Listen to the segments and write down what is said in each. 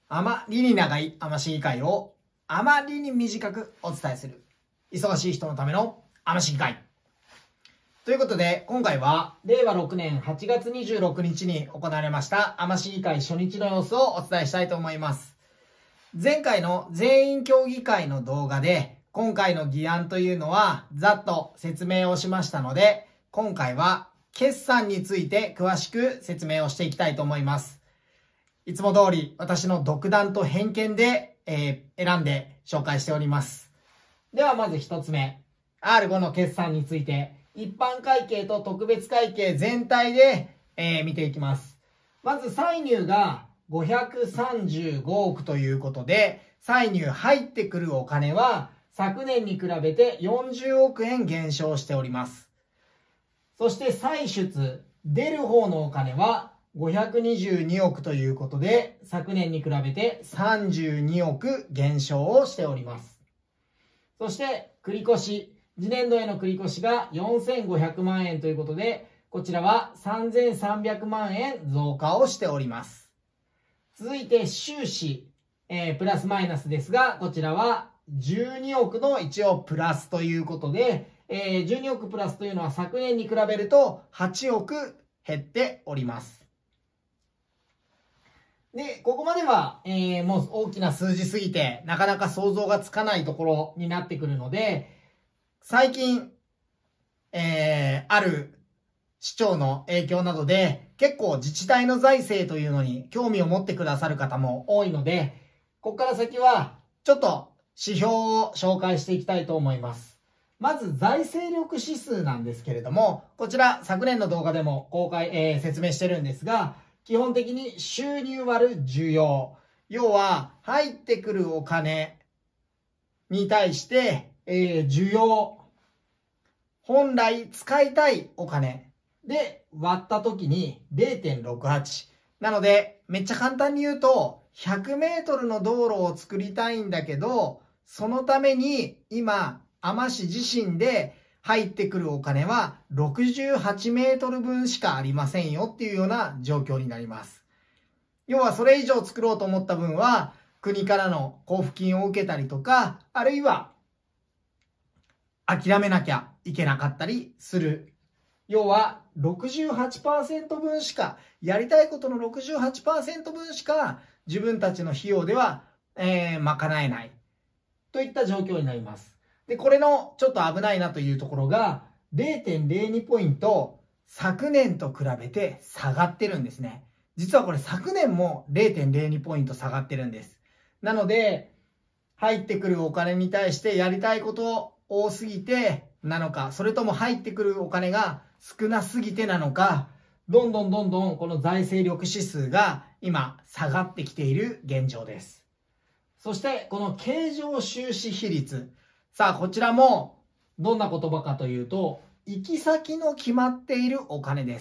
あまりに長いあま市議会をあまりに短くお伝えする忙しい人のためのあま市議会ということで、今回は令和6年8月26日に行われましたあま市議会初日の様子をお伝えしたいと思います。前回の全員協議会の動画で今回の議案というのはざっと説明をしましたので、今回は決算について詳しく説明をしていきたいと思います。いつも通り私の独断と偏見で、選んで紹介しております。ではまず一つ目、R5 の決算について一般会計と特別会計全体で、見ていきます。まず歳入が535億ということで、歳入入ってくるお金は昨年に比べて40億円減少しております。そして歳出、出る方のお金は522億ということで、昨年に比べて32億減少をしております。そして繰越、次年度への繰越が4500万円ということで、こちらは3300万円増加をしております。続いて収支、プラスマイナスですが、こちらは12億の一応プラスということで、12億プラスというのは昨年に比べると8億減っております。で、ここまでは、もう大きな数字すぎてなかなか想像がつかないところになってくるので、最近、ある市長の影響などで結構自治体の財政というのに興味を持ってくださる方も多いので、ここから先はちょっと指標を紹介していきたいと思います。まず財政力指数なんですけれども、こちら昨年の動画でも説明してるんですが、基本的に収入割る需要。要は入ってくるお金に対して、需要。本来使いたいお金で割った時に 0.68。なのでめっちゃ簡単に言うと100メートルの道路を作りたいんだけど、そのために今あま市自身で入ってくるお金は68メートル分しかありませんよっていうような状況になります。要はそれ以上作ろうと思った分は国からの交付金を受けたりとか、あるいは諦めなきゃいけなかったりする。要は 68% 分しか、やりたいことの 68% 分しか自分たちの費用では、賄えないといった状況になります。で、これのちょっと危ないなというところが 0.02 ポイント昨年と比べて下がってるんですね。実はこれ昨年も 0.02 ポイント下がってるんです。なので、入ってくるお金に対してやりたいこと多すぎてなのか、それとも入ってくるお金が少なすぎてなのか、どんどんこの財政力指数が今下がってきている現状です。そしてこの経常収支比率。さあこちらもどんな言葉かというと、行き先の決まっているお金です。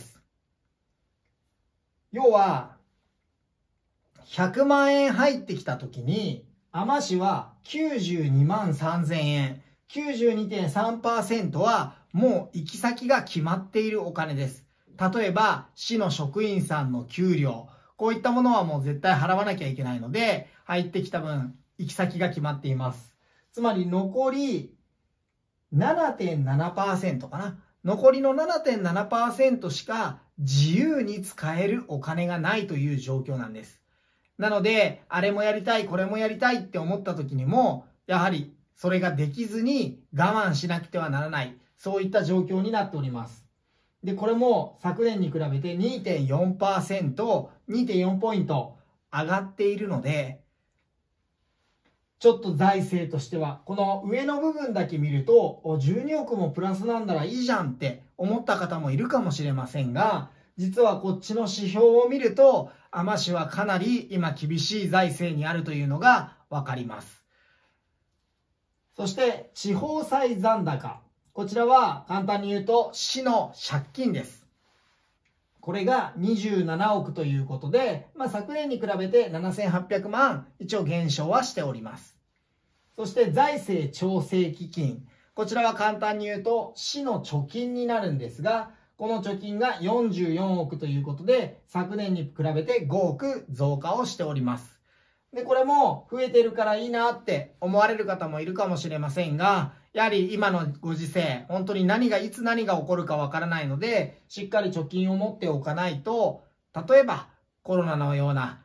要は100万円入ってきた時に、あま市は92万3000円。92.3% はもう行き先が決まっているお金です。例えば市の職員さんの給料、こういったものはもう絶対払わなきゃいけないので、入ってきた分行き先が決まっています。つまり残り 7.7% かな。残りの 7.7% しか自由に使えるお金がないという状況なんです。なので、あれもやりたい、これもやりたいって思った時にも、やはりそれができずに我慢しなくてはならない、そういった状況になっております。で、これも昨年に比べて 2.4%、2.4 ポイント上がっているので、ちょっと財政としては、この上の部分だけ見ると、12億もプラスなんだらいいじゃんって思った方もいるかもしれませんが、実はこっちの指標を見ると、あま市はかなり今厳しい財政にあるというのがわかります。そして地方債残高。こちらは簡単に言うと市の借金です。これが27億ということで、昨年に比べて7800万一応減少はしております。そして財政調整基金。こちらは簡単に言うと市の貯金になるんですが、この貯金が44億ということで、昨年に比べて5億増加をしております。 で、これも増えてるからいいなって思われる方もいるかもしれませんが、やはり今のご時世、本当にいつ何が起こるかわからないので、しっかり貯金を持っておかないと、例えばコロナのような、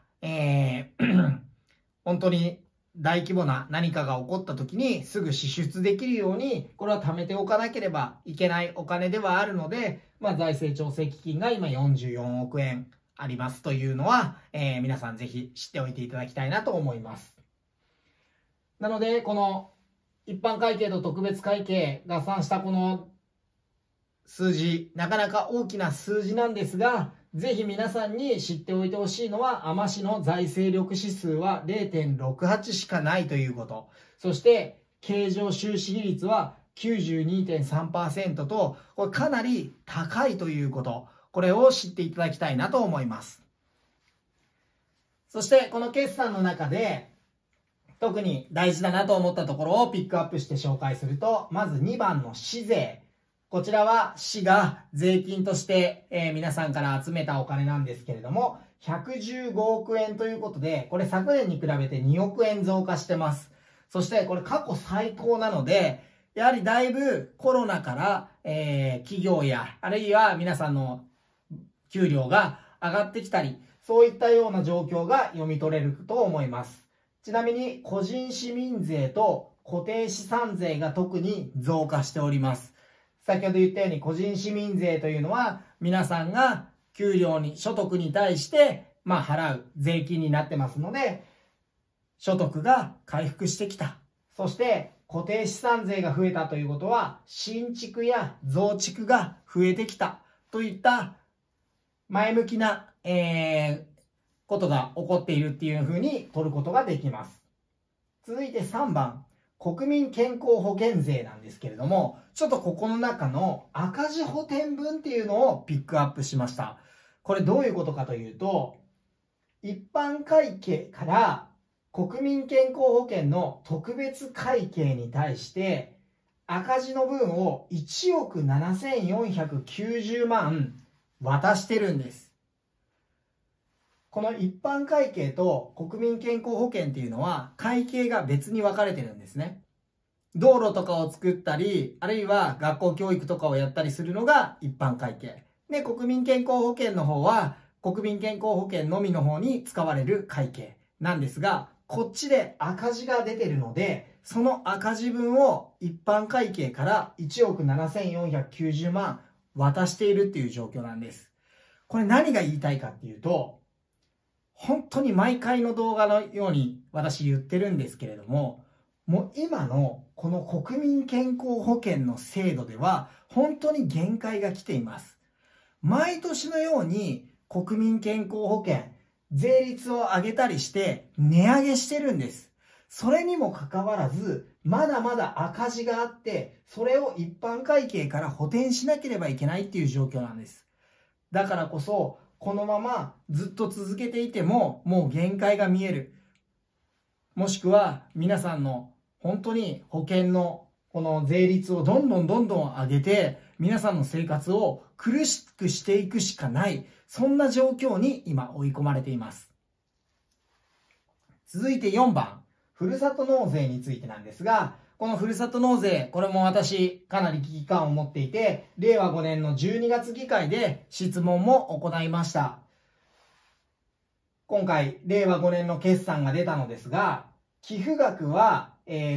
本当に大規模な何かが起こった時にすぐ支出できるように、これは貯めておかなければいけないお金ではあるので、財政調整基金が今44億円ありますというのは、皆さんぜひ知っておいていただきたいなと思います。なので、この一般会計と特別会計合算したこの数字、なかなか大きな数字なんですが、ぜひ皆さんに知っておいてほしいのは、海士市の財政力指数は 0.68 しかないということ。そして、経常収支比率は 92.3% と、これかなり高いということ。これを知っていただきたいなと思います。そして、この決算の中で、特に大事だなと思ったところをピックアップして紹介すると、まず2番の市税。こちらは市が税金として、皆さんから集めたお金なんですけれども、115億円ということで、これ昨年に比べて2億円増加してます。そしてこれ過去最高なので、やはりだいぶコロナから、企業や、あるいは皆さんの給料が上がってきたり、そういったような状況が読み取れると思います。ちなみに個人市民税と固定資産税が特に増加しております。先ほど言ったように個人市民税というのは皆さんが給料に、所得に対して払う税金になってますので、所得が回復してきた。そして固定資産税が増えたということは、新築や増築が増えてきたといった前向きな、ことが起こっているっていうふうに取ることができます。続いて3番。国民健康保険税なんですけれども、ちょっとここの中の赤字補填分っていうのをピックアップしました。これどういうことかというと、一般会計から国民健康保険の特別会計に対して赤字の分を1億7490万渡してるんです。この一般会計と国民健康保険っていうのは会計が別に分かれてるんですね。道路とかを作ったり、あるいは学校教育とかをやったりするのが一般会計。で、国民健康保険の方は国民健康保険のみの方に使われる会計なんですが、こっちで赤字が出てるので、その赤字分を一般会計から1億7490万渡しているっていう状況なんです。これ何が言いたいかっていうと、本当に毎回の動画のように私言ってるんですけれども、もう今のこの国民健康保険の制度では本当に限界が来ています。毎年のように国民健康保険、税率を上げたりして値上げしてるんです。それにもかかわらず、まだまだ赤字があって、それを一般会計から補填しなければいけないっていう状況なんです。だからこそ、このままずっと続けていてももう限界が見える。もしくは皆さんの本当に保険のこの税率をどんどん上げて皆さんの生活を苦しくしていくしかない、そんな状況に今追い込まれています。続いて4番、ふるさと納税についてなんですが、このふるさと納税、これも私かなり危機感を持っていて、令和5年の12月議会で質問も行いました。今回、令和5年の決算が出たのですが、寄付額は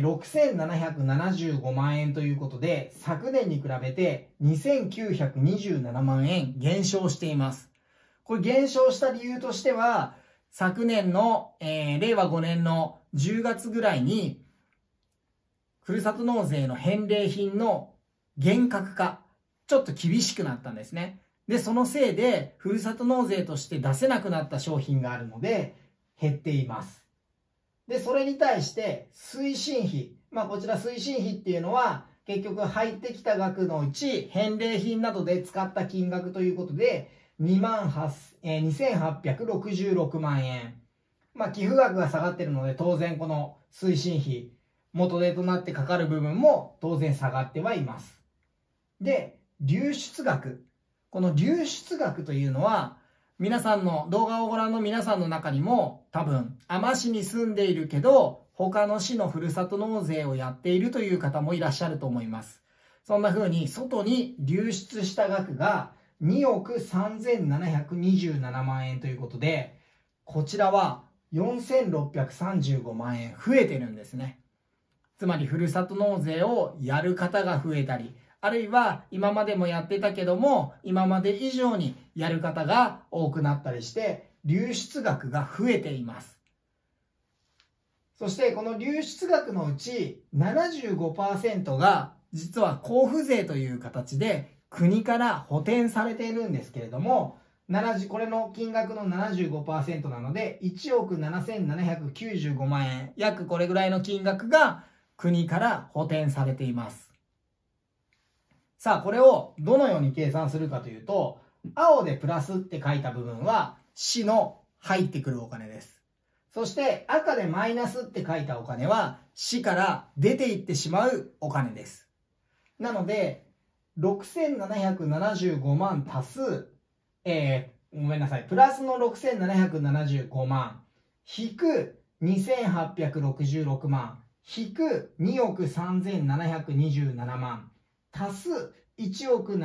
6775万円ということで、昨年に比べて2927万円減少しています。これ減少した理由としては、昨年の、令和5年の10月ぐらいに、ふるさと納税の返礼品の厳格化、ちょっと厳しくなったんですね。で、そのせいで、ふるさと納税として出せなくなった商品があるので、減っています。で、それに対して、推進費。こちら推進費っていうのは、結局入ってきた額のうち、返礼品などで使った金額ということで、2866万円。寄付額が下がっているので、当然この推進費、元手となってかかる部分も当然下がってはいます。で、流出額。この流出額というのは、 皆さんの動画をご覧の皆さんの中にも多分海士に住んでいるけど他の市のふるさと納税をやっているという方もいらっしゃると思います。そんな風に外に流出した額が2億3727万円ということで、こちらは4635万円増えてるんですね。つまりふるさと納税をやる方が増えたり、あるいは今までもやってたけども今まで以上にやる方が多くなったりして流出額が増えています。そしてこの流出額のうち 75% が実は交付税という形で国から補填されているんですけれども、これの金額の 75% なので1億7795万円、約これぐらいの金額が国から補填されています。さあこれをどのように計算するかというと、青でプラスって書いた部分は市の入ってくるお金です。そして赤でマイナスって書いたお金は市から出ていってしまうお金です。なので6775万足す、ごめんなさい、プラスの6775万引く2866万引く2億3727万足す1億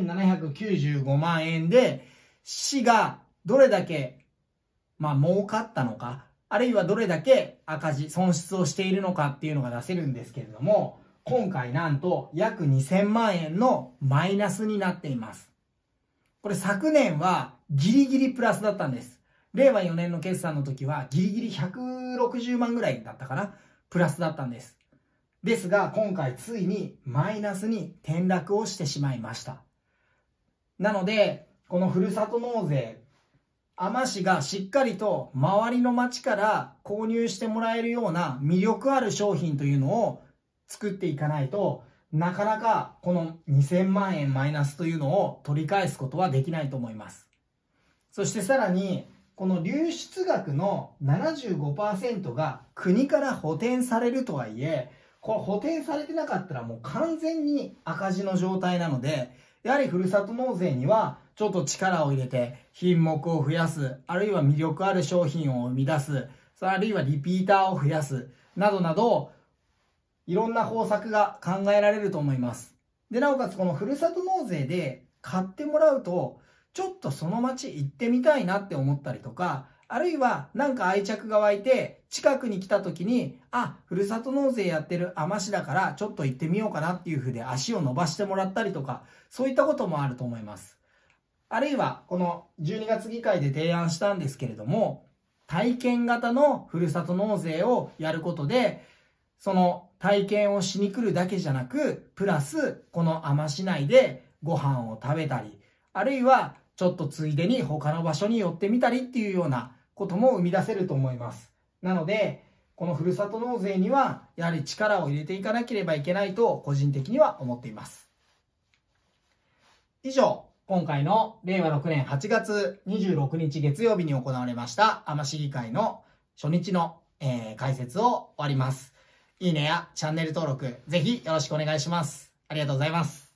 7795万円で市がどれだけ儲かったのか、あるいはどれだけ赤字損失をしているのかっていうのが出せるんですけれども、今回なんと約2000万円のマイナスになっています。これ昨年はギリギリプラスだったんです。令和4年の決算の時はギリギリ160万ぐらいだったかな、プラスだったんです。ですが今回ついにマイナスに転落をしてしまいました。なのでこのふるさと納税、海士がしっかりと周りの町から購入してもらえるような魅力ある商品というのを作っていかないと、なかなかこの2000万円マイナスというのを取り返すことはできないと思います。そしてさらにこの流出額の 75% が国から補填されるとはいえ、これ補填されてなかったらもう完全に赤字の状態なので、やはりふるさと納税にはちょっと力を入れて品目を増やす、あるいは魅力ある商品を生み出す、あるいはリピーターを増やすなどなど、いろんな方策が考えられると思います。でなおかつこのふるさと納税で買ってもらうとちょっとその町行ってみたいなって思ったりとか、あるいはなんか愛着が湧いて近くに来た時に、ふるさと納税やってる海士だからちょっと行ってみようかなっていう風で足を伸ばしてもらったりとか、そういったこともあると思います。あるいはこの12月議会で提案したんですけれども、体験型のふるさと納税をやることで、その体験をしに来るだけじゃなく、プラスこの海士内でご飯を食べたり、あるいはちょっとついでに他の場所に寄ってみたりっていうようなことも生み出せると思います。なのでこのふるさと納税にはやはり力を入れていかなければいけないと個人的には思っています。以上、今回の令和6年8月26日月曜日に行われました海士議会の初日の、解説を終わります。いいねやチャンネル登録ぜひよろしくお願いします。ありがとうございます。